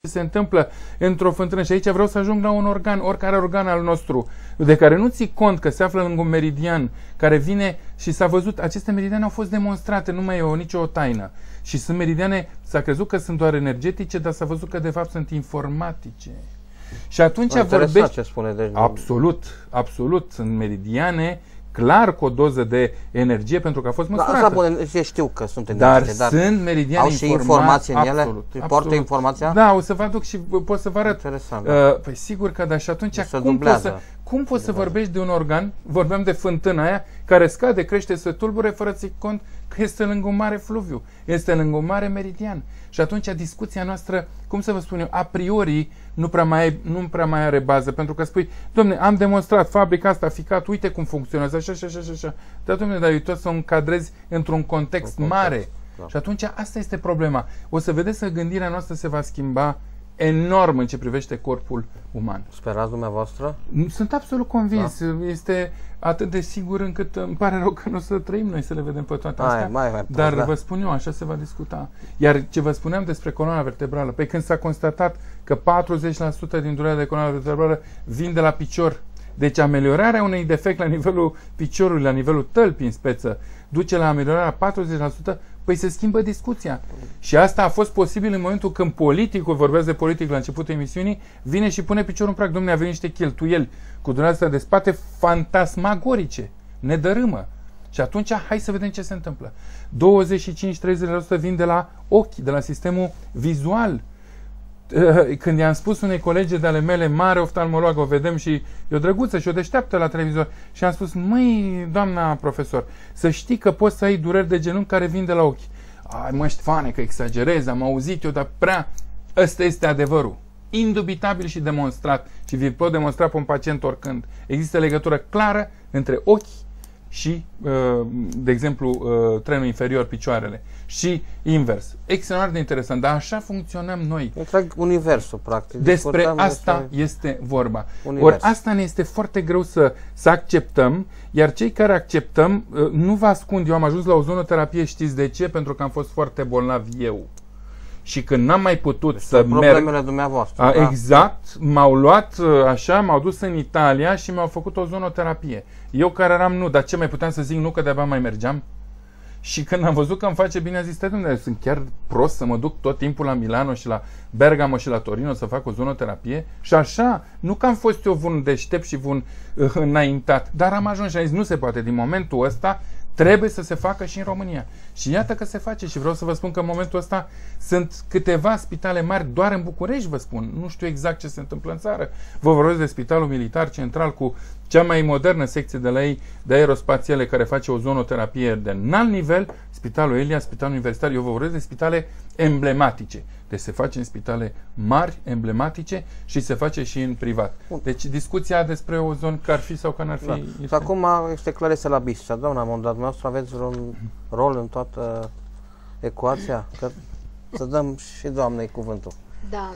se întâmplă într-o fântână și aici vreau să ajung la un organ, oricare organ al nostru, de care nu ții cont că se află lângă un meridian care vine și s-a văzut, aceste meridiane au fost demonstrate, nu mai e nicio taină. Și sunt meridiane, s-a crezut că sunt doar energetice, dar s-a văzut că de fapt sunt informatice. Și atunci vorbești... ce spune, deci... Absolut, absolut, sunt meridiane clar cu o doză de energie pentru că a fost măsurată. Asta bune, știu că sunt energie, dar sunt meridiane au și informații în ele? Absolut, poartă informația? Da, o să vă aduc și pot să vă arăt. Interesant. Da. Păi sigur că da, și atunci cum poți să vorbești de un organ, vorbeam de fântâna aia, care scade, crește, se tulbure, fără să-i cont că este lângă un mare fluviu, este lângă un mare meridian. Și atunci discuția noastră, cum să vă spun eu, a priori nu prea mai are bază, pentru că spui, domne, am demonstrat fabrica asta, ficat, uite cum funcționează, așa. Dar, domne, dar eu tot să o încadrezi într-un context mare. Da. Și atunci asta este problema. O să vedeți că gândirea noastră se va schimba enorm în ce privește corpul uman. Sperați dumneavoastră? Sunt absolut convins. Da. Este atât de sigur încât îmi pare rău că nu o să trăim noi să le vedem pe toate astea. Dar vă spun eu, așa se va discuta. Iar ce vă spuneam despre coloana vertebrală, pe când s-a constatat că 40% din durerea de coloană vertebrală vin de la picior, deci ameliorarea unui defect la nivelul piciorului, la nivelul tălpii în speță, duce la ameliorarea 40%, păi se schimbă discuția. Și asta a fost posibil în momentul când politicul, vorbesc de politic la începutul emisiunii, vine și pune piciorul în prag. Dom'le, avem niște cheltuieli cu durerea asta de spate fantasmagorice. Ne dărâmă. Și atunci, hai să vedem ce se întâmplă. 25-30% vin de la ochi, de la sistemul vizual. Când i-am spus unei colege de ale mele, mare oftalmologă, o vedem și e o drăguță și o deșteaptă la televizor, și am spus, măi, doamna profesor, să știi că poți să ai dureri de genunchi care vin de la ochi. Ai, mă, Ștefane, că exagerez, am auzit eu, dar prea... Ăsta este adevărul. Indubitabil și demonstrat. Și vi pot demonstra pe un pacient oricând. Există legătură clară între ochi și, de exemplu, trenul inferior, picioarele. Și invers. Extraordinar de interesant. Dar așa funcționăm noi. Întreg universul, practic. Despre asta este vorba. Ori asta ne este foarte greu să acceptăm, iar cei care acceptăm, nu vă ascund, eu am ajuns la ozonoterapie, știți de ce? Pentru că am fost foarte bolnav eu. Și când n-am mai putut să merg... Problemele dumneavoastră. Exact. M-au luat așa, m-au dus în Italia și mi-au făcut ozonoterapie. Eu care eram nu, dar ce mai puteam să zic nu, că de-abia mai mergeam? Și când am văzut că îmi face bine, a zis, stai, sunt chiar prost să mă duc tot timpul la Milano și la Bergamo și la Torino să fac ozonoterapie? Și așa, nu că am fost eu vun deștept și vun înaintat, dar am ajuns și am zis, nu se poate, din momentul ăsta trebuie să se facă și în România. Și iată că se face și vreau să vă spun că în momentul ăsta sunt câteva spitale mari, doar în București vă spun, nu știu exact ce se întâmplă în țară. Vă vorbesc de Spitalul Militar Central cu cea mai modernă secție de la ei de aerospațiale care face ozonoterapie de înalt nivel, Spitalul Elia, Spitalul Universitar, eu vă vorbesc de spitale emblematice. Deci se face în spitale mari, emblematice și se face și în privat. Deci discuția despre ozon că ar fi sau că n-ar fi... Da. Și acum este Clarisa la Bistrița. Doamna Mondat, noastră aveți un rol în toată ecuația? Că să dăm și doamnei cuvântul. Da.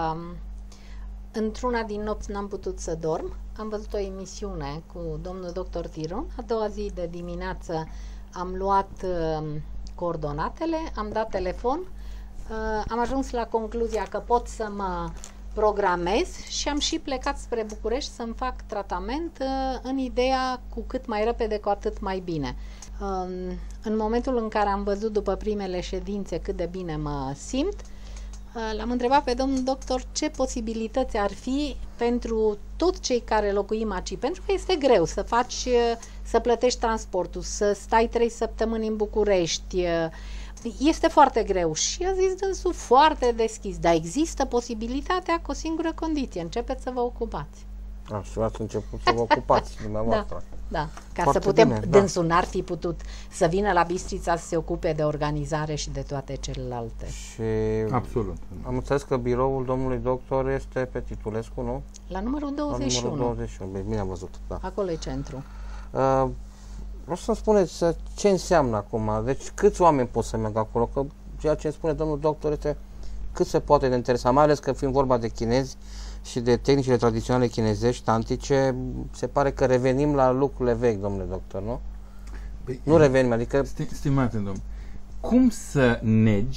Într-una din nopți n-am putut să dorm. Am văzut o emisiune cu domnul dr. Tiron. A doua zi de dimineață am luat coordonatele, am dat telefon, am ajuns la concluzia că pot să mă programez și am și plecat spre București să-mi fac tratament în ideea cu cât mai repede, cu atât mai bine. În momentul în care am văzut după primele ședințe cât de bine mă simt, l-am întrebat pe domnul doctor ce posibilități ar fi pentru toți cei care locuim aici, pentru că este greu să faci, să plătești transportul, să stai 3 săptămâni în București, este foarte greu. Și a zis dânsul foarte deschis, dar există posibilitatea cu o singură condiție, începeți să vă ocupați. Și ați început să vă ocupați dumneavoastră. Da, ca foarte să putem, bine, dânsul n-ar fi putut să vină la Bistrița să se ocupe de organizare și de toate celelalte. Și absolut. Am înțeles că biroul domnului doctor este pe Titulescu, nu? La numărul 21. La numărul 21, bine am văzut, da. Acolo e centru. Vreau să-mi spuneți ce înseamnă acum, deci câți oameni pot să meargă acolo, că ceea ce îmi spune domnul doctor este cât se poate de interesant, mai ales că fiind vorba de chinezi și de tehnicile tradiționale chinezești, antice, se pare că revenim la lucrurile vechi, domnule doctor, nu? Păi, nu revenim, adică... Stimate domn, cum să negi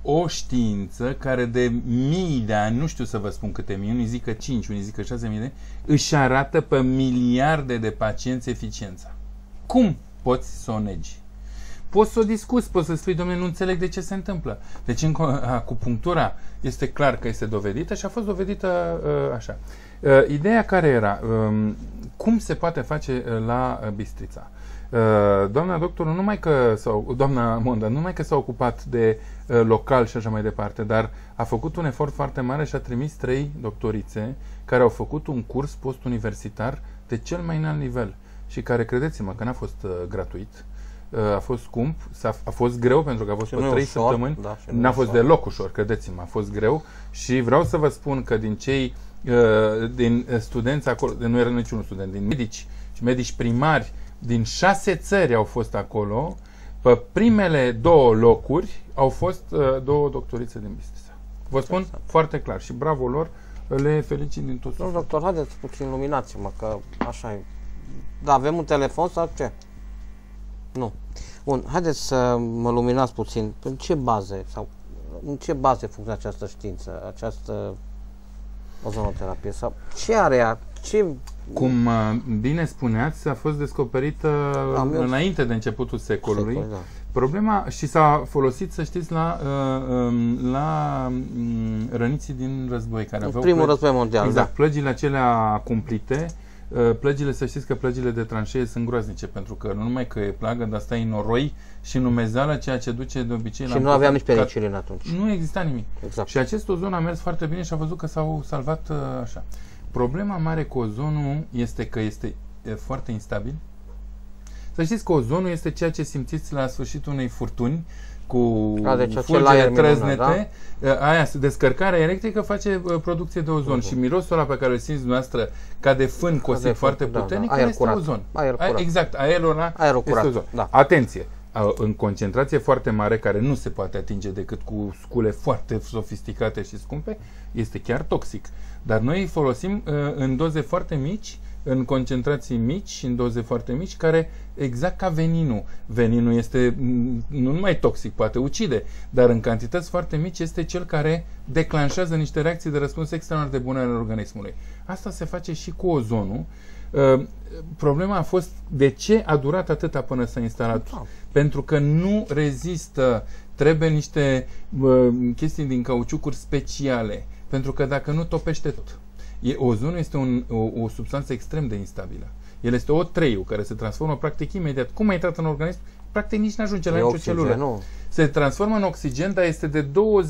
o știință care de mii de ani, nu știu să vă spun câte mii, unii zic că 5, unii zic că 6.000 de ani, își arată pe miliarde de pacienți eficiența. Cum poți să o negi? Poți să o discuți, poți să spui, domnule, nu înțeleg de ce se întâmplă. Deci acupunctura este clar că este dovedită și a fost dovedită așa. Ideea care era? Cum se poate face la Bistrița? Doamna doctor, doamna Monda, numai că s-a ocupat de local și așa mai departe, dar a făcut un efort foarte mare și a trimis 3 doctorițe care au făcut un curs post-universitar de cel mai înalt nivel și care, credeți-mă, că n-a fost gratuit, a fost scump, a fost greu pentru că a fost pe 3 săptămâni, da, n-a fost deloc ușor, credeți-mă, a fost greu și vreau să vă spun că din studenți acolo, nu era niciun student, din medici și medici primari din 6 țări au fost acolo, pe primele 2 locuri au fost 2 doctorițe din Bistrița. Vă spun foarte clar și bravo lor, le felicit din tot sufletul. Domnul doctor, haideți puțin luminați-mă, că așa e. Da, avem un telefon sau ce? Nu. Bun, haideți să mă luminați puțin. În ce baze funcționează această știință, această ozonoterapie? Sau ce are ea? Cum bine spuneați, a fost descoperită înainte de începutul secolului. Da. Problema, și s-a folosit, să știți, la răniții din război. Care aveau primul război mondial. Exact, da. Plăgile acelea cumplite. Plăgile, să știți că plăgile de tranșee sunt groaznice, pentru că nu numai că e plagă, dar stai în noroi și în umezeală, ceea ce duce de obicei la... Și nu aveam nici penicilin atunci. Nu exista nimic. Exact. Și acest ozon a mers foarte bine și a văzut că s-au salvat așa. Problema mare cu ozonul este că este foarte instabil. Să știți că ozonul este ceea ce simțiți la sfârșitul unei furtuni, cu fulgere trăznete, aia, descărcarea electrică face producție de ozon și mirosul ăla pe care îl simți dumneavoastră ca de fân cosit foarte puternic, aer este curat. ozon. Aer curat. Exact, aerul ăla este ozon. Da. Atenție! În concentrație foarte mare, care nu se poate atinge decât cu scule foarte sofisticate și scumpe, este chiar toxic. Dar noi îi folosim în doze foarte mici, în concentrații mici și în doze foarte mici, care, exact ca veninul. Veninul este nu numai toxic, poate ucide, dar în cantități foarte mici este cel care declanșează niște reacții de răspuns extraordinar de bune ale organismului. Asta se face și cu ozonul. Problema a fost de ce a durat atâta până s-a instalat. Pentru că nu rezistă, trebuie niște chestii din cauciucuri speciale, pentru că dacă nu topește tot. Ozonul este o substanță extrem de instabilă. El este o treiu care se transformă practic imediat. Cum a intrat în organism, practic nici nu ajunge la nicio celulă. Se transformă în oxigen, dar este de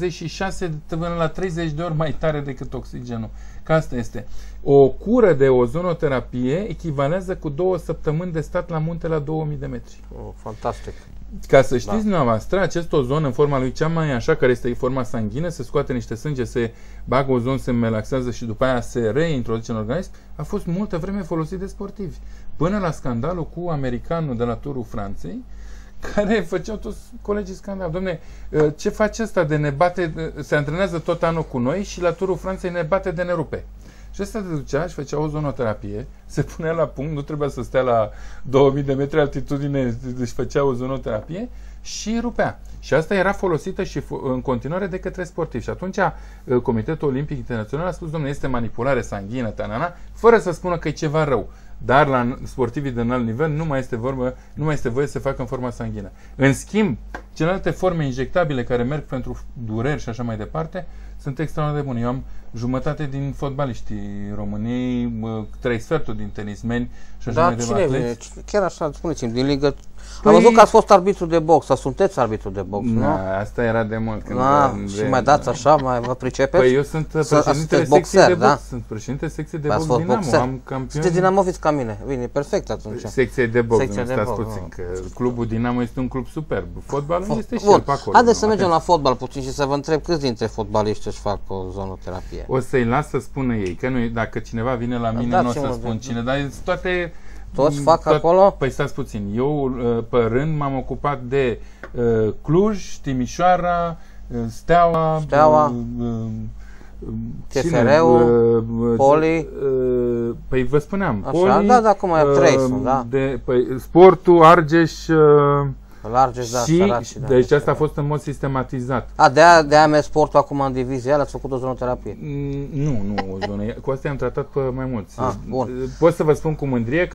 26 până la 30 de ori mai tare decât oxigenul. Că asta este. O cură de ozonoterapie echivalează cu 2 săptămâni de stat la munte la 2000 de metri. Fantastic. Ca să știți dumneavoastră, acest ozon în forma lui cea mai așa, care este forma sanghină, se scoate niște sânge, se bagă ozon, se melaxează și după aia se reintroduce în organism, a fost multă vreme folosit de sportivi. Până la scandalul cu americanul de la Turul Franței, care făceau toți colegii scandal. Dom'le, ce face ăsta de ne bate, se antrenează tot anul cu noi și la Turul Franței ne bate de ne rupe. Și ăsta se ducea și făcea ozonoterapie, se punea la punct, nu trebuia să stea la 2000 de metri altitudine, își făcea ozonoterapie și rupea. Și asta era folosită și în continuare de către sportivi. Și atunci Comitetul Olimpic Internațional a spus, domnule, este manipulare sanghină, tanana, fără să spună că e ceva rău. Dar la sportivii de înalt nivel nu mai este voie să se facă în forma sanghină. În schimb, celelalte forme injectabile care merg pentru dureri și așa mai departe, sunt extraordinar de bune. Eu am jumătate din fotbaliștii României, 3 sferturi din tenismeni și așa mai departe. Da, cine? Chiar așa, spuneți-mi, din ligă... Am văzut că ați fost arbitru de box, sau sunteți arbitru de box, nu? Asta era de mult. Și mai dați așa, mai vă pricepeți? Păi eu sunt președintele secției de box. Sunt președintele secției de box Dinamo. Am campion. Sunteți dinamoviți ca mine. Bine, perfect atunci. Secției de box, stați puțin, că clubul Dinamo este un club superb. Fotbalul este și el pe acolo. Haideți să mergem la fotbal puțin și să vă întreb câți dintre fotbaliști își fac ozonoterapie. O să-i las să spună ei, că nu, dacă cineva vine la mine, nu o să spun cine, dar toate... Toți fac acolo? Păi stați puțin. Eu, pe rând, m-am ocupat de Cluj, Timișoara, Steaua, CFR-ul, Poli. Păi vă spuneam, Poli. Da, acum 3 sunt, da. Sportul, Argeș, Largeți, da, și săraci, da, deci asta a fost în mod sistematizat. De-aia mers sportul acum în divizia, ați făcut o zonoterapie? Nu o zonă. Cu asta am tratat pe mai mulți. Bun. Pot să vă spun cu mândrie